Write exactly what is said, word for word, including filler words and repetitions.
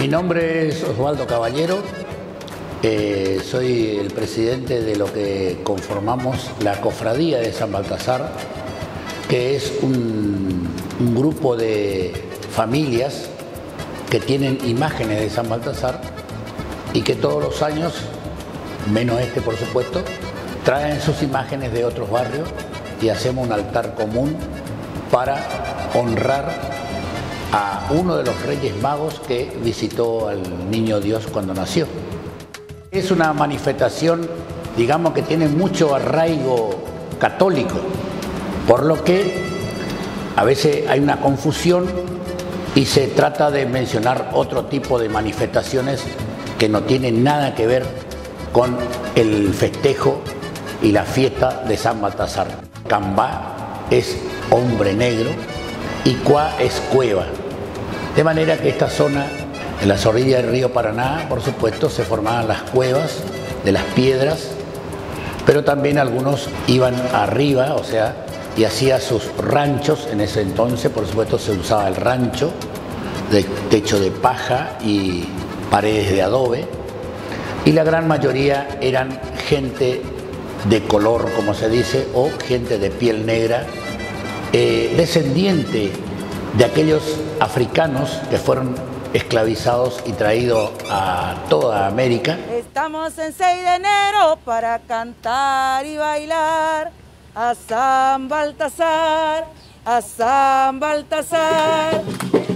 Mi nombre es Osvaldo Caballero, eh, soy el presidente de lo que conformamos la Cofradía de San Baltasar, que es un, un grupo de familias que tienen imágenes de San Baltasar y que todos los años, menos este por supuesto, traen sus imágenes de otros barrios y hacemos un altar común para honrar a uno de los Reyes Magos que visitó al Niño Dios cuando nació. Es una manifestación, digamos, que tiene mucho arraigo católico, por lo que a veces hay una confusión y se trata de mencionar otro tipo de manifestaciones que no tienen nada que ver con el festejo y la fiesta de San Baltasar. Cambá es hombre negro y Cuá es cueva. De manera que esta zona, en las orillas del río Paraná, por supuesto, se formaban las cuevas de las piedras, pero también algunos iban arriba, o sea, y hacían sus ranchos. En ese entonces, por supuesto, se usaba el rancho de techo de paja y paredes de adobe, y la gran mayoría eran gente de color, como se dice, o gente de piel negra, eh, descendiente de aquellos africanos que fueron esclavizados y traídos a toda América. Estamos en seis de enero para cantar y bailar a San Baltasar, a San Baltasar.